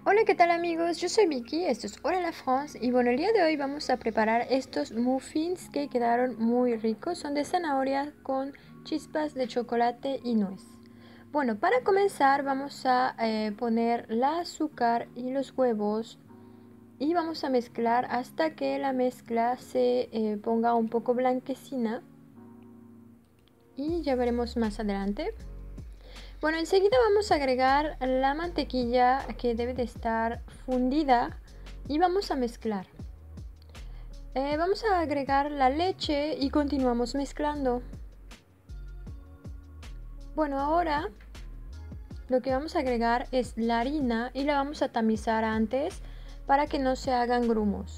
Hola, ¿qué tal amigos? Yo soy Vicky, esto es Hola la France y bueno, el día de hoy vamos a preparar estos muffins que quedaron muy ricos. Son de zanahoria con chispas de chocolate y nuez. Bueno, para comenzar vamos a poner el azúcar y los huevos y vamos a mezclar hasta que la mezcla se ponga un poco blanquecina y ya veremos más adelante. Bueno, enseguida vamos a agregar la mantequilla que debe de estar fundida y vamos a mezclar. Vamos a agregar la leche y continuamos mezclando. Bueno, ahora lo que vamos a agregar es la harina y la vamos a tamizar antes para que no se hagan grumos.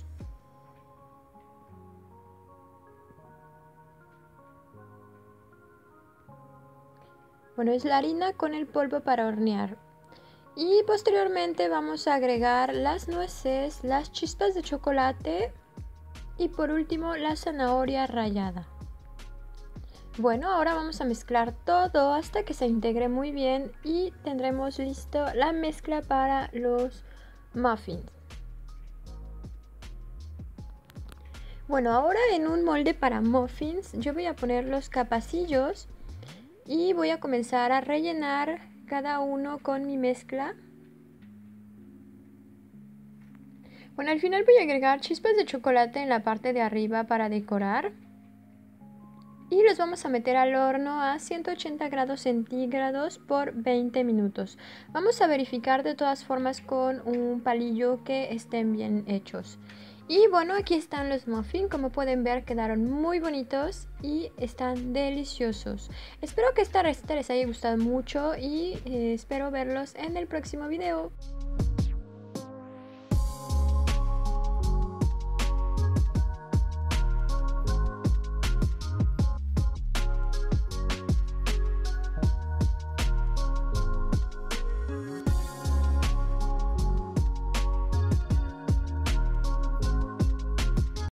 Bueno, es la harina con el polvo para hornear. Y posteriormente vamos a agregar las nueces, las chispas de chocolate y por último la zanahoria rallada. Bueno, ahora vamos a mezclar todo hasta que se integre muy bien y tendremos listo la mezcla para los muffins. Bueno, ahora en un molde para muffins yo voy a poner los capacillos y voy a comenzar a rellenar cada uno con mi mezcla. Bueno, al final voy a agregar chispas de chocolate en la parte de arriba para decorar. Y los vamos a meter al horno a 180 grados centígrados por 20 minutos. Vamos a verificar de todas formas con un palillo que estén bien hechos. Y bueno, aquí están los muffins, como pueden ver quedaron muy bonitos y están deliciosos. Espero que esta receta les haya gustado mucho y espero verlos en el próximo video.